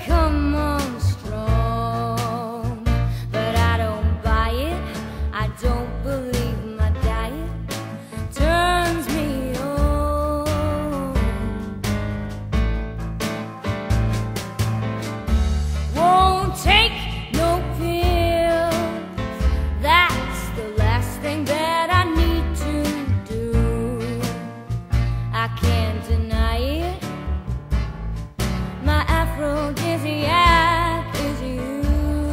come on strong, but I don't buy it. I don't believe my diet turns me on. Won't take no pills. That's the last thing that I need to do. I can't deny it. My aphrodisiac is you.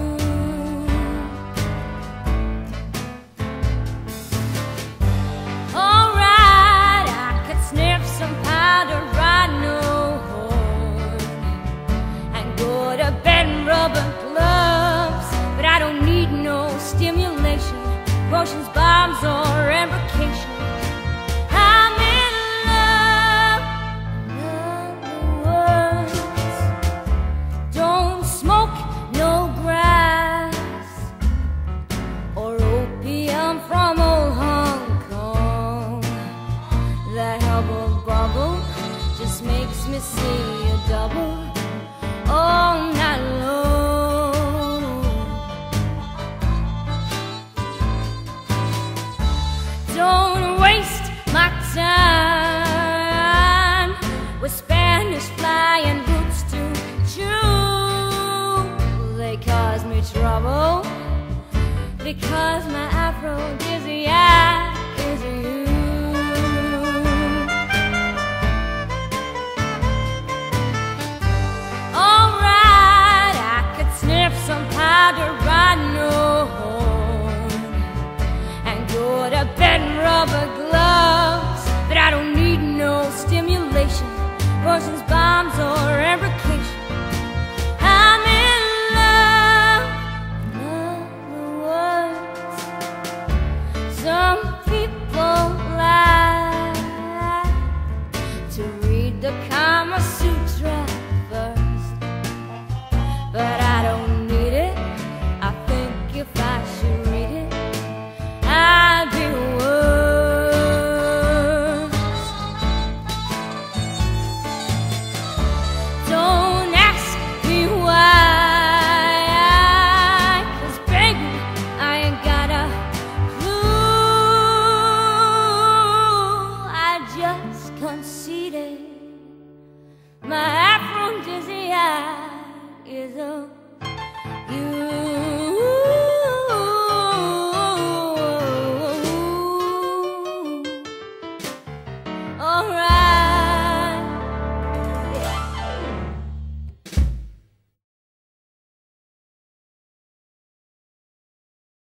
Alright, I could sniff some powder, ride no horn, and go to bed in rubber gloves, but I don't need no stimulation, potions, bombs, or embrocation. I'm in love, in other words. Don't smoke no grass or opium from old Hong Kong. That hubble bubble just makes me see a double all night long. Don't waste my time with Spanish flying boots to chew. They cause me trouble because my aphrodisiac is you. Alright, I could sniff some powder, ride no horn, and go to bed in rubber gloves, but I don't need no stimulation, potions, bombs, or embrocation.